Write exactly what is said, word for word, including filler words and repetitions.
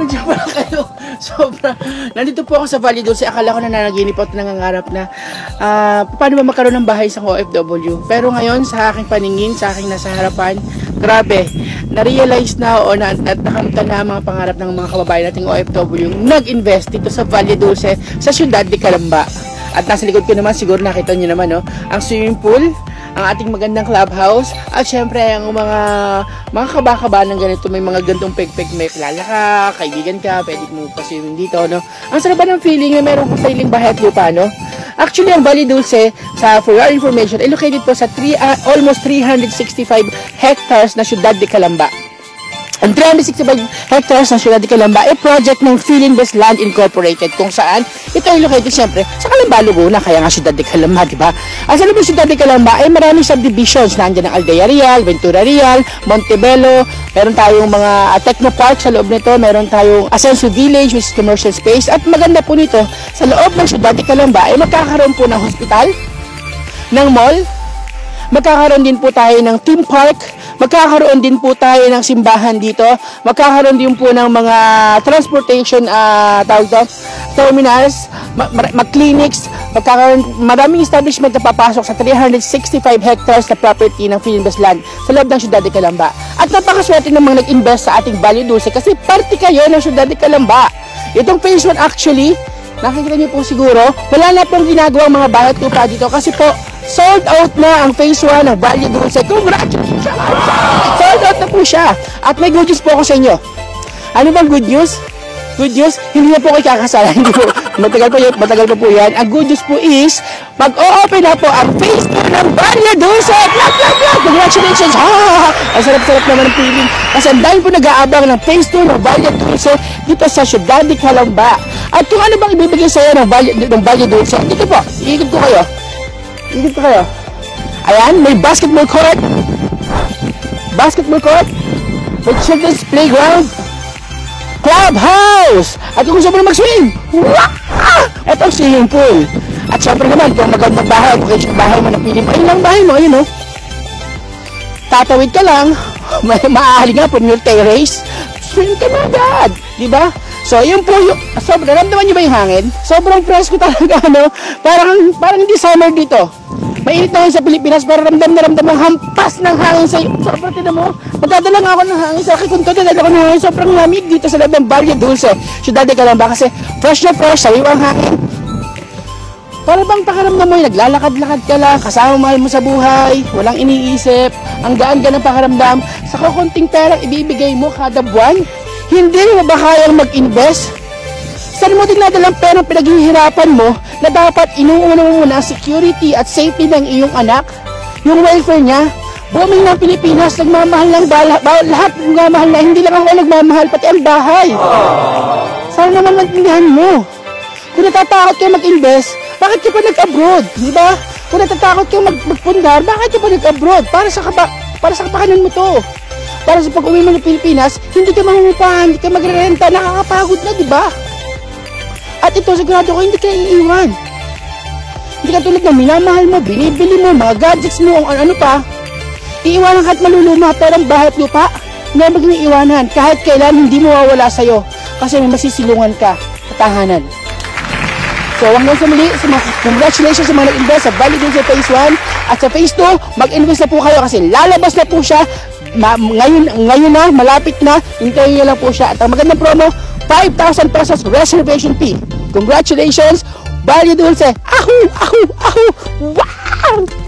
nandiyan pala kayo. Sobra. Nandito po ako sa Valle Dulce. Akala ko na nanaginip at nangangarap na uh, paano ba magkaroon ng bahay sa O F W. Pero ngayon, sa aking paningin, sa aking nasa harapan, grabe, na-realize na o na, at nakamtan na ang mga pangarap ng mga kababayan nating O F W nag-invest dito sa Valle Dulce, sa siyudad de Calamba. At nasa likod ko naman, siguro nakita nyo naman, no, ang swimming pool, ang ating magandang clubhouse, at syempre ang mga mga kabakaba ng ganito, may mga gantong peg-peg, may kilala ka, kaibigan ka, pwede mo pa-swimming dito, no? Ang sarap ba ng feeling na meron kang sariling bahay at lupa, no? Actually, ang Valle Dulce, sa, for your information, ay located po sa three, uh, almost three hundred sixty-five hectares na siyudad de Calamba. Ang three hundred sixty-five hectares ng Siyudad de Calamba ay project ng Philinvest Land Incorporated, kung saan ito ay located siyempre sa Calamba, Laguna, kaya nga Siyudad de Calamba, di ba? Ang sa loob ng Siyudad de Calamba ay maraming subdivisions. Nandiyan ang Aldea Real, Ventura Real, Montebello, meron tayong mga uh, Techno Park sa loob nito, meron tayong Ascenso Village, which is commercial space, at maganda po nito, sa loob ng Siyudad de Calamba ay magkakaroon po ng hospital, ng mall, magkakaroon din po tayo ng theme park, magkakaroon din po tayo ng simbahan dito, magkakaroon din po ng mga transportation uh, tawag to, terminals, mag-clinics, magkakaroon, maraming establishment na papasok sa three hundred sixty-five hectares na property ng Philinvest Land sa loob ng Siyudad de Calamba. At napakaswerte ng mga nag-invest sa ating Valle Dulce kasi parte kayo ng Siyudad de Calamba. Itong phase one actually, nakikita niyo po siguro, wala na pong ginagawang mga bahay at lupa dito kasi po sold out na ang phase one ng Valle Dulce. Congratulations! Sold out na po siya. At may good news po ako sa inyo. Ano bang good news? Good news, hindi na po kayo kakasala. Hindi po, matagal po yan, matagal po po yan. Ang good news po is, mag-o-open na po ang phase two ng Valle Dulce. Clap, clap, clap! Congratulations! Ha! Ang sarap-sarap naman ng feeling. Kasi ang dahil po nag-aabang ng phase two ng Valle Dulce dito sa Siyudad de Calamba. At kung ano bang ibibigay sa iyo ng Valle, ng Valle Dulce, dito po, iikot ko kayo. Iikot ko kayo. Ayan, may basketball court. Basketball court. May children's playground. Clubhouse! At kung gusto mo na mag-swim, wow! Ito ang swimming pool. At syempre naman, kung magandang bahay, kung kayo bahay mo napili mo, ayun lang bahay mo, ayun o. Tatawid ka lang, may maaari nga po yung terrace, swim ka na agad, di ba? So, yun po yung, sobrang, naramdaman nyo ba yung hangin? Sobrang presko talaga, ano? Parang, parang hindi summer dito. Mainit na yun sa Pilipinas, para ramdam na ramdam ang hampas ng hangin sa iyo. Sobrang tinan mo, magdadala nga ako ng hangin sa akin. Kung ito, dadala ko ng hangin, sobrang lamig dito sa loob ng Valle Dulce, Siyudad de Calamba, kasi fresh na fresh, sariwa ang hangin. Para bang pakaramdam mo, naglalakad-lakad ka lang, kasama mahal mo sa buhay, walang iniisip, ang gaan-gaan ng pakaramdam, sa kukunting perang ibibigay mo kada buwan, hindi mo ba kayang mag-invest? Saan mo din nadalang perang pinaghihirapan mo na dapat inuuna mo muna ang security at safety ng iyong anak, yung welfare niya? Booming ng Pilipinas, nagmamahal ng bala, lahat nagmamahal na, hindi lang ako nagmamahal, pati ang bahay. Sana naman maintindihan mo. Kung natatakot kayo mag-invest, bakit ka pa nag-abroad? Diba? Kung natatakot kayo mag magpundar, bakit ka pa nag-abroad? Para sa kaba, para sa kapakanan mo to. Para sa pag-uwi mo ng Pilipinas, hindi ka mangungupahan, hindi ka magrerenta, nakakapagod na, diba? At ito, sigurado ko, hindi ka iiwan. Hindi ka tulad na minamahal mo, binibili mo, mga gadgets mo, ang ano pa. Iiwanan ka at maluluma, pero ang bahay at lupa, hindi mo maging iiwanan. Kahit kailan, hindi mo mawawala sa'yo. Kasi may masisilungan ka, katahanan. So, hanggang sa muli, sa mga, congratulations sa mga nag-invest sa Valle Dulce Phase one. At sa Phase two, mag-invest na po kayo kasi lalabas na po siya. Ma ngayon, ngayon na, malapit na, hintayin nyo lang po siya. At ang magandang promo, five thousand pesos reservation fee. Congratulations, Valle Dulce. Ahoo! Ahoo! Ahoo! Wow!